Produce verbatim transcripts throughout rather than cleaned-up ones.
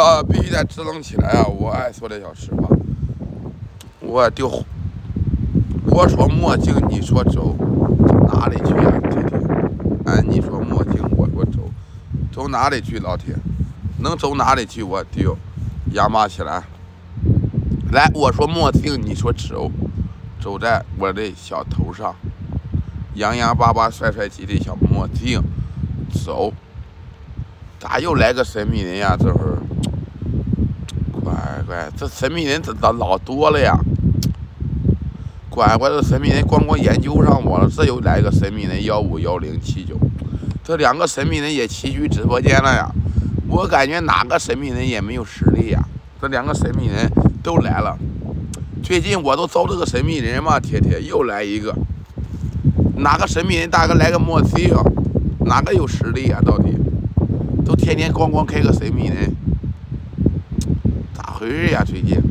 我必须得支棱起来啊！我爱说点小实话，我丢。我说墨镜，你说走，走哪里去呀、啊？天天，哎，你说墨镜，我说走，走哪里去？老铁，能走哪里去？我丢，压马起来。来，我说墨镜，你说走，走在我的小头上，洋洋巴巴、帅帅气的小墨镜，走。咋又来个神秘人呀？这会儿，乖乖，这神秘人这咋老多了呀？乖乖，这神秘人光光研究上我了，这又来个神秘人幺五幺零七九，这两个神秘人也齐聚直播间了呀！我感觉哪个神秘人也没有实力呀，这两个神秘人都来了。最近我都招这个神秘人嘛，铁铁又来一个，哪个神秘人大哥来个墨镜，哪个有实力啊？到底都天天光光开个神秘人，咋回事呀？最近？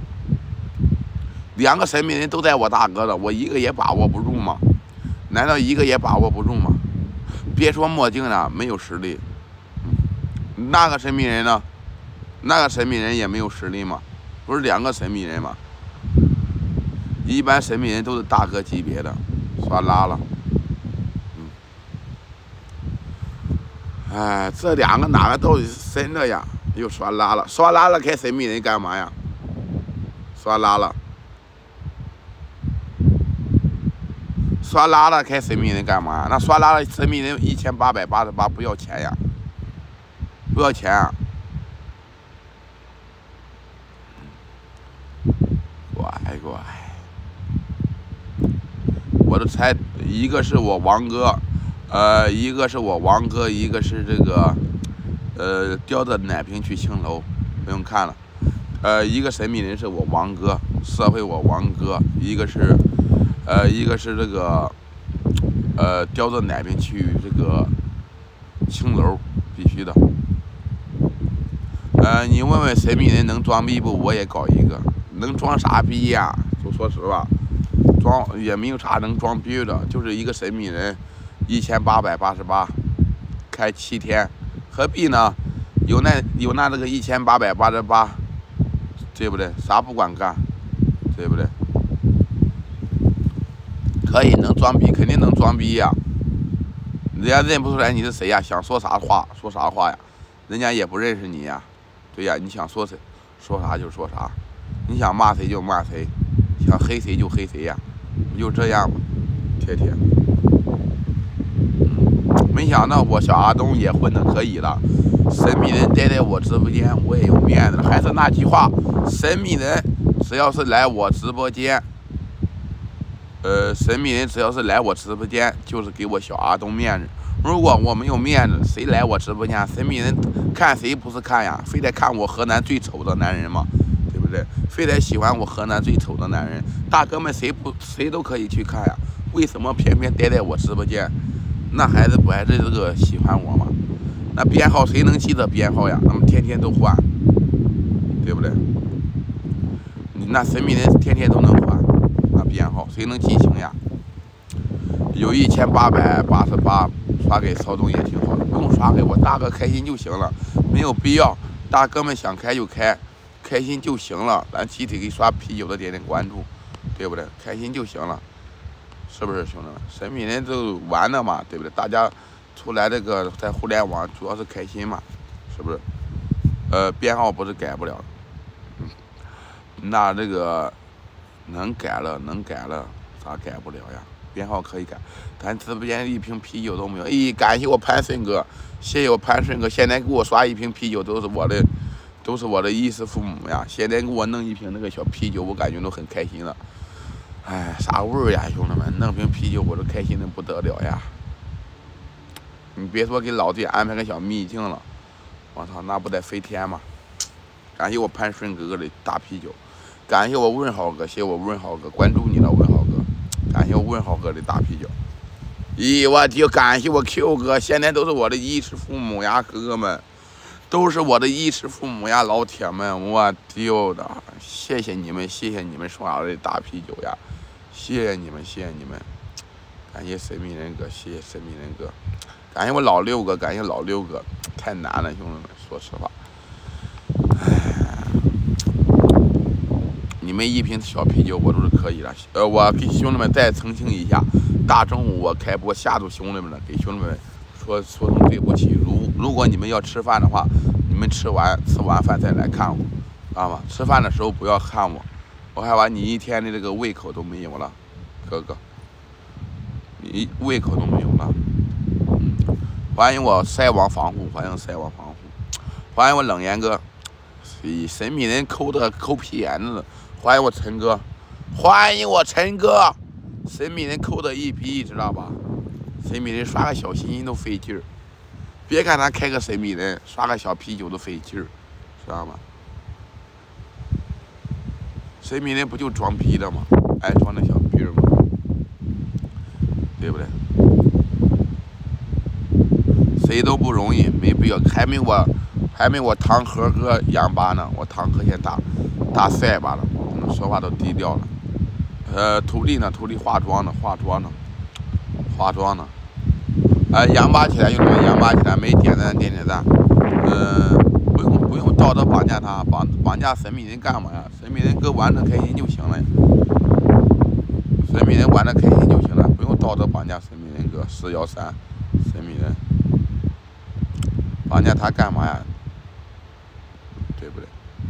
两个神秘人都在我大哥的，我一个也把握不住吗？难道一个也把握不住吗？别说墨镜了，没有实力。嗯，那个神秘人呢？那个神秘人也没有实力吗？不是两个神秘人吗？一般神秘人都是大哥级别的，刷拉了。嗯，哎，这两个哪个都是真的呀？又刷拉了，刷拉了开神秘人干嘛呀？刷拉了。刷拉了开神秘人干嘛？那刷拉了神秘人一千八百八十八不要钱呀？不要钱啊！乖乖，我都猜一个是我王哥，呃，一个是我王哥，一个是这个，呃，叼着奶瓶去青楼，不用看了。呃，一个神秘人是我王哥，社会我王哥，一个是。呃，一个是这个，呃，叼着奶瓶去这个青楼，必须的。呃，你问问神秘人能装逼不？我也搞一个，能装啥逼呀？就说实话，装也没有啥能装逼的，就是一个神秘人，一千八百八十八，开七天，何必呢？有那有那这个一千八百八十八，对不对？啥不管干，对不对？可以能装逼，肯定能装逼呀！人家认不出来你是谁呀？想说啥话说啥话呀？人家也不认识你呀。对呀，你想说谁，说啥就说啥，你想骂谁就骂谁，想黑谁就黑谁呀，不就这样吗？铁铁，嗯，没想到我小阿东也混得可以了，神秘人待在我直播间，我也有面子。还是那句话，神秘人只要是来我直播间。呃，神秘人只要是来我直播间，就是给我小阿东面子。如果我没有面子，谁来我直播间？神秘人看谁不是看呀？非得看我河南最丑的男人吗？对不对？非得喜欢我河南最丑的男人？大哥们谁不谁都可以去看呀？为什么偏偏待在我直播间？那孩子不还是这个喜欢我吗？那编号谁能记得编号呀？他们天天都换，对不对？那神秘人天天都能换。编号谁能记清呀？有一千八百八十八，刷给曹总也挺好的，不用刷给我，大哥开心就行了，没有必要。大哥们想开就开，开心就行了。咱集体给刷啤酒的点点关注，对不对？开心就行了，是不是兄弟们？神秘人都玩的嘛，对不对？大家出来这个在互联网主要是开心嘛，是不是？呃，编号不是改不了的，嗯，那这个。能改了，能改了，咋改不了呀？编号可以改，咱直播间一瓶啤酒都没有。咦，感谢我潘顺哥，谢谢我潘顺哥，现在给我刷一瓶啤酒都是我的，都是我的衣食父母呀。现在给我弄一瓶那个小啤酒，我感觉都很开心了。哎，啥味儿呀，兄弟们，弄瓶啤酒我都开心的不得了呀。你别说给老弟安排个小秘境了，我操，那不得飞天吗？感谢我潘顺哥哥的大啤酒。感谢我问好哥，谢谢我问好哥，关注你了，问好哥，感谢我问好哥的大啤酒。咦，我就感谢我 Q 哥，现在都是我的衣食父母呀，哥哥们，都是我的衣食父母呀，老铁们，我丢的，谢谢你们，谢谢你们刷的大啤酒呀，谢谢你们，谢谢你们，感谢神秘人哥，谢谢神秘人哥，感谢我老六哥，感谢老六哥，太难了，兄弟们，说实话。 们一瓶小啤酒我都是可以的。呃，我给兄弟们再澄清一下，大中午我开播吓住兄弟们了，给兄弟们说说声对不起。如如果你们要吃饭的话，你们吃完吃完饭再来看我，知道吗？吃饭的时候不要看我，我害怕你一天的这个胃口都没有了，哥哥，你胃口都没有了。嗯，欢迎我晒网防护，欢迎晒网防护，欢迎我冷言哥。神秘人抠的抠屁眼子，欢迎我陈哥，欢迎我陈哥，神秘人抠的一批，知道吧？神秘人刷个小心心都费劲儿，别看他开个神秘人，刷个小啤酒都费劲儿，知道吗？神秘人不就装逼的吗？爱装那小逼儿吗？对不对？谁都不容易，没必要，还没我。还没我堂和哥杨巴呢，我堂和先打打赛巴了，说话都低调了。呃，徒弟呢？徒弟化妆呢？化妆呢？化妆呢？呃，杨巴起来，兄弟们，杨巴起来，没点赞点点赞。呃，不用不用道德绑架他，绑绑架神秘人干嘛呀？神秘人哥玩的开心就行了呀。神秘人玩的开心就行了，不用道德绑架神秘人哥。四幺三，神秘人绑架他干嘛呀？对不对？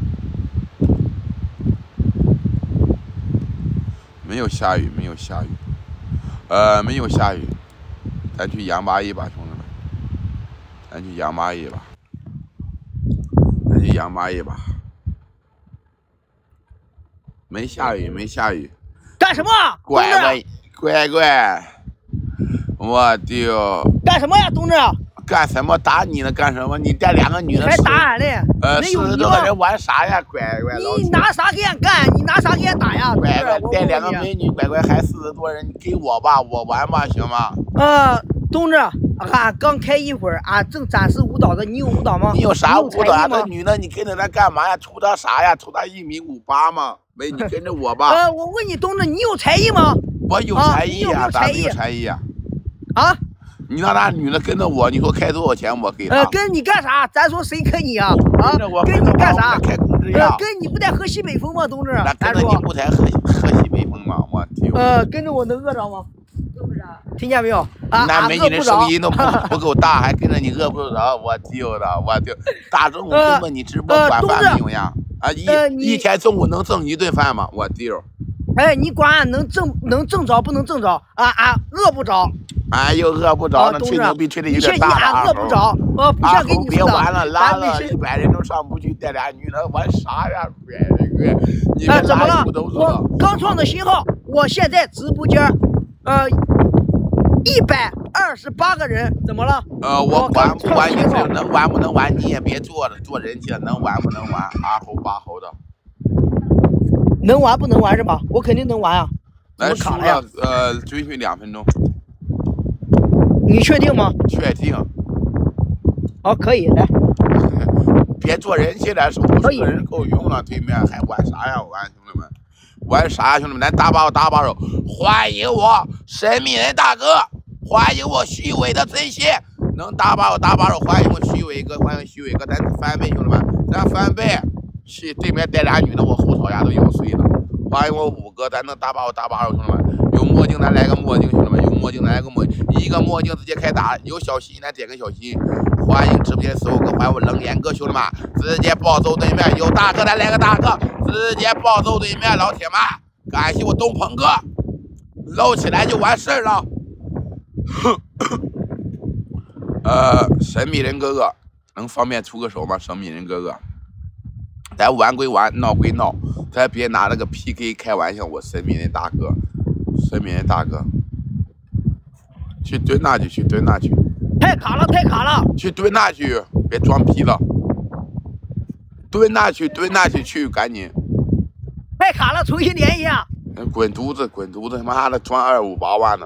没有下雨，没有下雨，呃，没有下雨，咱去羊八一吧，兄弟们，咱去羊八一吧，咱去羊八一吧。没下雨，没下雨。 干什么？ 乖乖，乖乖，我丢！ 干什么呀，同志？ 干什么打你呢？干什么？你带两个女的， 还打俺嘞？ 呃，四十多个人玩啥呀？乖乖， 你拿啥给俺干？你拿啥给俺打呀？ 乖乖，带两个美女，乖乖还四十多人，你给我吧，我玩吧，行吗？ 呃，同志，俺刚开一会儿，俺正展示舞蹈的，你有舞蹈吗？ 你有啥舞蹈啊？那女的你跟着她干嘛呀？图她啥呀？图她一米五八吗？美女跟着我吧。 呃，我问你，同志，你有才艺吗？ 我有才艺呀，咋没有才艺呀？ 啊？ 你让那女的跟着我，你说开多少钱我给她？ 呃，跟你干啥？咱说谁跟你啊？啊，跟你干啥？ 开工资呀？ 跟你不得喝西北风吗，同志？ 那跟着你不得喝喝西北风吗？我丢。 呃，跟着我能饿着吗？听见没有？啊， 那美女的声音都不不够大，还跟着你饿不着，我丢的，我丢。大中午跟着你直播管饭没有呀？啊，一一天中午能挣一顿饭吗？我丢。 哎，你管俺能挣能挣着不能挣着啊？俺饿不着。 俺又饿不着呢，吹牛逼吹的有点大了。 俺饿不着，呃，不像给你别玩了，拉了一百人都上不去，带俩女的玩啥呀？乖乖，你们怎么了？ 我我刚创的新号，我现在直播间，呃，一百二十八个人，怎么了？ 呃，我玩不玩你这能玩不能玩？你也别做了，做人气了，能玩不能玩？阿猴八猴的， 能玩不能玩是吧？我肯定能玩啊。 来输了，呃，追续两分钟。 你确定吗？ 确定。 好，可以来。 别做人气了，手五十个人够用了，对面还玩啥呀？玩兄弟们，玩啥呀？兄弟们，来打把手，打把手！欢迎我神秘人大哥，欢迎我虚伪的真心，能打把手打把手！欢迎我虚伪哥，欢迎虚伪哥，咱翻倍，兄弟们，咱翻倍！去对面带俩女的，我后槽牙都咬碎了。欢迎我五哥，咱能打把手打把手，兄弟们。有墨镜咱来个墨镜，兄弟们，有墨镜来个墨镜，一个墨镜直接开打。有小心咱点个小心。欢迎直播间所有哥，欢迎我冷眼哥，兄弟们，直接暴走对面。有大哥咱来个大哥，直接暴走对面。老铁们，感谢我东鹏哥，搂起来就完事儿了。呃，神秘人哥哥，能方便出个手吗？神秘人哥哥，咱玩归玩，闹归闹，咱别拿那个 P K 开玩笑。我神秘人大哥，神秘人大哥，去蹲那去，去蹲那去。 太卡了，太卡了！ 去蹲那去，别装逼了。蹲那去，蹲那去，去赶紧。 太卡了，重新连一下。 滚犊子，滚犊子！他妈的赚二五八万呢。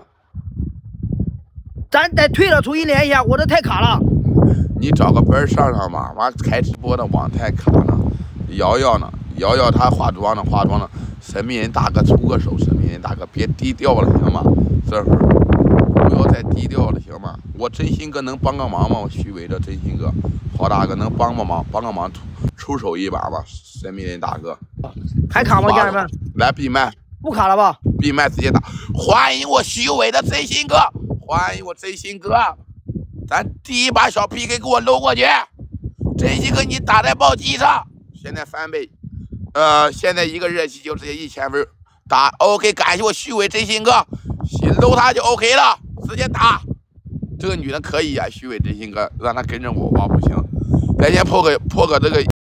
咱得退了，重新连一下，我这太卡了。 你找个班上上吧，完开直播的网太卡了。瑶瑶呢？瑶瑶她化妆呢，化妆呢。神秘人大哥出个手，神秘人大哥别低调了，行吗？这会儿。 不要再低调了，行吗？我真心哥能帮个忙吗？我虚伪的真心哥，郝大哥能帮帮忙，帮个忙出出手一把吗？神秘人大哥， 还卡吗，家人们？ 来闭麦， 不卡了吧？ 闭麦直接打！欢迎我虚伪的真心哥，欢迎我真心哥，咱第一把小 P K 给我搂过去，真心哥你打在暴击上，现在翻倍，呃，现在一个热气就直接一千分。打 OK， 感谢我虚伪真心哥，搂他就 OK 了，直接打。这个女的可以啊，虚伪真心哥，让她跟着我吧，不行，咱先破个破个这个。